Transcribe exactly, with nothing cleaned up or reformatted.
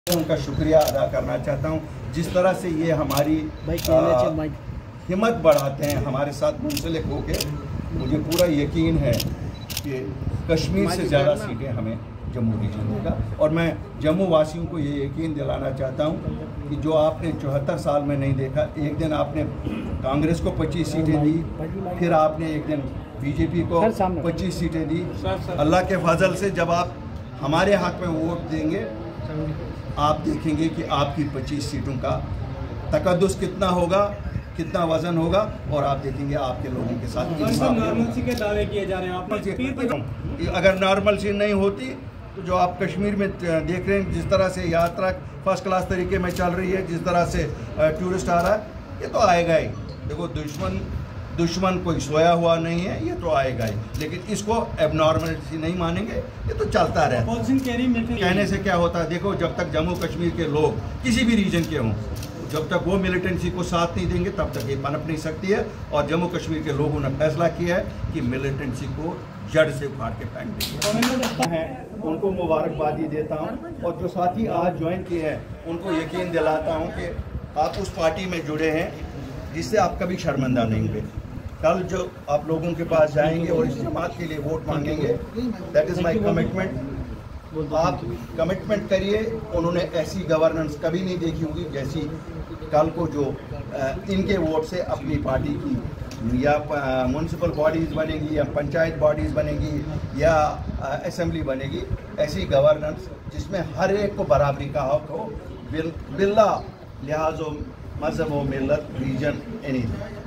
उनका शुक्रिया अदा करना चाहता हूं, जिस तरह से ये हमारी हिम्मत बढ़ाते हैं हमारे साथ मुंसलिक होकर। मुझे पूरा यकीन है कि कश्मीर से ज़्यादा सीटें हमें जम्मू रीजन देगा। और मैं जम्मू वासियों को ये यकीन दिलाना चाहता हूँ कि जो आपने चौहत्तर साल में नहीं देखा, एक दिन आपने कांग्रेस को पच्चीस सीटें दी, फिर आपने एक दिन बीजेपी को पच्चीस सीटें दी। अल्लाह के फजल से जब आप हमारे हक में वोट देंगे, आप देखेंगे कि आपकी पच्चीस सीटों का तकद्दुस कितना होगा, कितना वजन होगा, और आप देखेंगे आपके लोगों के साथ नॉर्मलसी के दावे किए जा रहे हैं। आप अगर नॉर्मलसी नहीं होती तो जो आप कश्मीर में देख रहे हैं, जिस तरह से यात्रा फर्स्ट क्लास तरीके में चल रही है, जिस तरह से टूरिस्ट आ रहा है, ये तो आएगा ही। देखो, दुश्मन दुश्मन कोई सोया हुआ नहीं है, ये तो आएगा ही, लेकिन इसको एबनॉर्मलिटी नहीं मानेंगे, ये तो चलता रहता है। कहने से क्या होता है, देखो, जब तक जम्मू कश्मीर के लोग किसी भी रीजन के हों, जब तक वो मिलिटेंसी को साथ नहीं देंगे, तब तक ये पनप नहीं सकती है। और जम्मू कश्मीर के लोगों ने फैसला किया है कि मिलिटेंसी को जड़ से उखाड़ के फेंक देंगे। हैं उनको मुबारकबादी देता हूँ, और जो साथी आज ज्वाइन किए हैं उनको यकीन दिलाता हूँ कि आप उस पार्टी में जुड़े हैं जिससे आप कभी शर्मिंदा नहीं हुए। कल जो आप लोगों के पास जाएंगे और इस जमात के लिए वोट मांगेंगे, दैट इज़ माई कमिटमेंट। आप कमिटमेंट करिए। उन्होंने ऐसी गवर्नेंस कभी नहीं देखी होगी जैसी कल को जो इनके वोट से अपनी पार्टी की या म्यूनसिपल बॉडीज़ बनेगी, या पंचायत बॉडीज़ बनेगी, या असेंबली बनेगी। ऐसी गवर्नेंस जिसमें हर एक को बराबरी का हक हो, बिल, बिल्ला लिहाज मजहब व मिल्लत रीजन एनी।